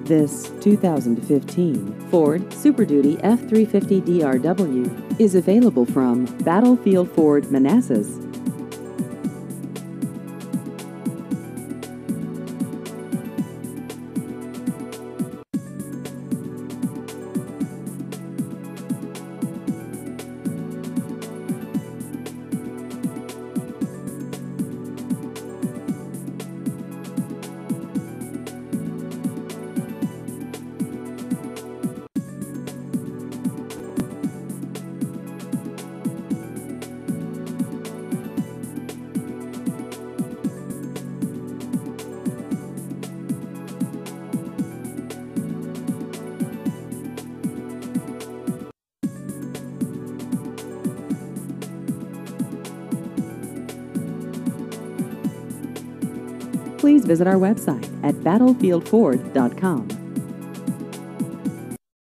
This 2015 Ford Super Duty F350 DRW is available from Battlefield Ford Manassas. Please visit our website at battlefieldford.com.